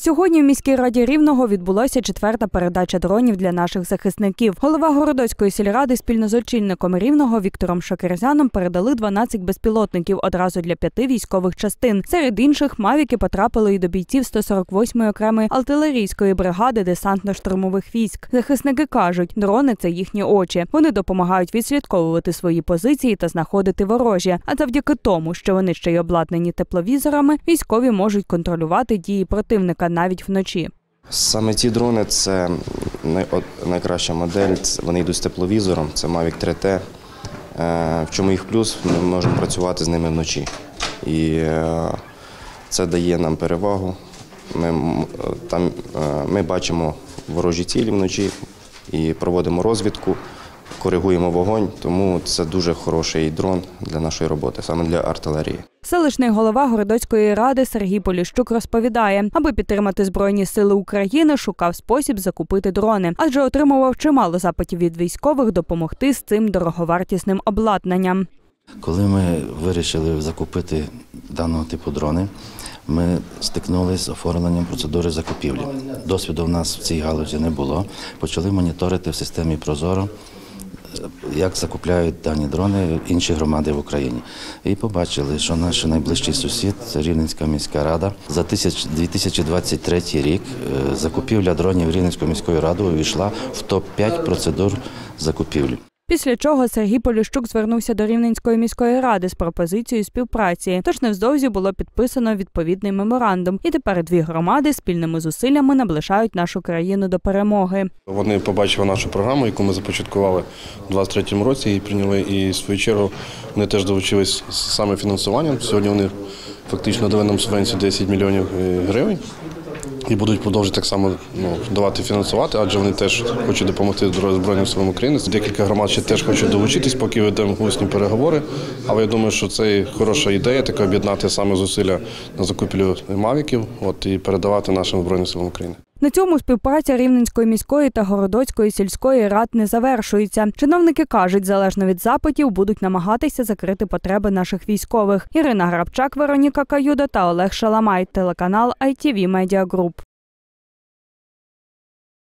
Сьогодні в міській раді Рівного відбулася 4-та передача дронів для наших захисників. Голова Городоцької сільради спільно з очільником Рівного Віктором Шакерзяном передали 12 безпілотників одразу для 5 військових частин. Серед інших мавіки потрапили і до бійців 148-ї окремої артилерійської бригади десантно-штурмових військ. Захисники кажуть, дрони – це їхні очі. Вони допомагають відслідковувати свої позиції та знаходити ворожі. А завдяки тому, що вони ще й обладнані тепловізорами, військові можуть контролювати дії противника навіть вночі. Саме ці дрони – це найкраща модель, вони йдуть з тепловізором, це Mavic 3T. В чому їх плюс? Ми можемо працювати з ними вночі. І це дає нам перевагу. Ми бачимо ворожі цілі вночі і проводимо розвідку, коригуємо вогонь, тому це дуже хороший дрон для нашої роботи, саме для артилерії. Селищний голова Городоцької ради Сергій Поліщук розповідає, аби підтримати Збройні сили України, шукав спосіб закупити дрони, адже отримував чимало запитів від військових допомогти з цим дороговартісним обладнанням. Коли ми вирішили закупити даного типу дрони, ми стикнулися з оформленням процедури закупівлі. Досвіду в нас в цій галузі не було. Почали моніторити в системі «Прозоро», як закупляють дані дрони інші громади в Україні. І побачили, що наш найближчий сусід, Рівненська міська рада, за 2023 рік закупівля дронів Рівненською міською радою увійшла в топ-5 процедур закупівлі. Після чого Сергій Поліщук звернувся до Рівненської міської ради з пропозицією співпраці. Тож невдовзі було підписано відповідний меморандум. І тепер дві громади спільними зусиллями наближають нашу країну до перемоги. Вони побачили нашу програму, яку ми започаткували у 2023 році і прийняли. І в свою чергу вони теж долучились саме фінансуванням. Сьогодні вони фактично дали нам субвенцію 10 мільйонів гривень. І будуть продовжувати так само давати фінансувати, адже вони теж хочуть допомогти Збройним силам України. Декілька громад ще теж хочуть долучитись, поки ведемо усні переговори. Але я думаю, що це хороша ідея, така об'єднати саме зусилля на закупівлю мавіків і передавати нашим Збройним силам України. На цьому співпраця Рівненської міської та Городоцької сільської рад не завершується. Чиновники кажуть, залежно від запитів, будуть намагатися закрити потреби наших військових. Ірина Грабчак, Вероніка Каюда та Олег Шаламай. Телеканал ITV Media Group.